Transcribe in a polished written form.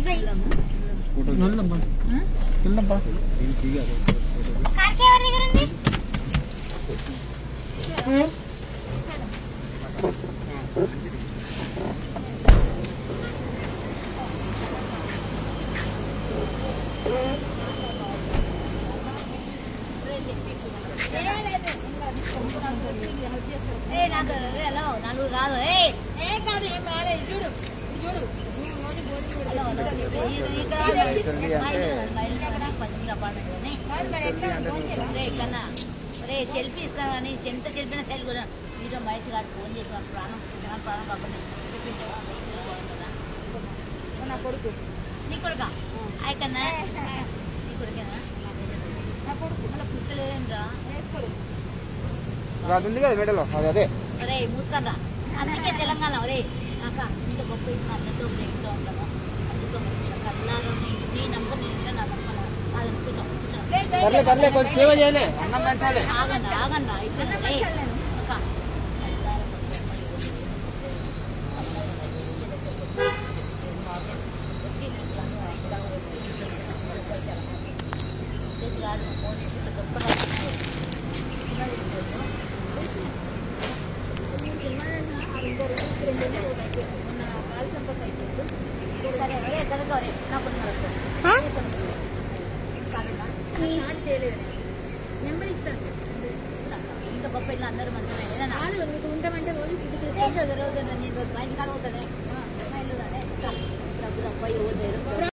నలుగురు కాదు కాదు ఏం బాగాలేదు చూడు చూడు కన్నా రే సెల్ఫీ ఇస్తాను కానీ ఎంత సెల్ఫీ సెల్ కూడా మీరు మహేష్ గారు ఫోన్ చేసి ప్రాణం ప్రాణం కాకుండా నా కొడుకు నీ కొడుక ఆయకన్నా నీ కొడుకేనా నా కొడుకు మళ్ళీ పుట్టలేదేంట్రా ఉంది కదా మెడలో అదే రే మూసుకర్రా అందుకే తెలంగాణ రే అక్క ఇంత గొప్ప అందరితో బ్రేక్తో ఉంటాము అందుతో కర్లాలో నీ నమ్మకం నేను నా నమ్మకం ఆగండి ఆగండి అయిపోయింది అక్క నెంబర్ ఇస్తాను ఇంత గొప్ప ఇల్లు అందరూ మంచిగా మీకు ఉంటామంటే రోజు రోజు నేను బయట కాడ పోతానే ఇల్లు డబ్బులు అబ్బాయి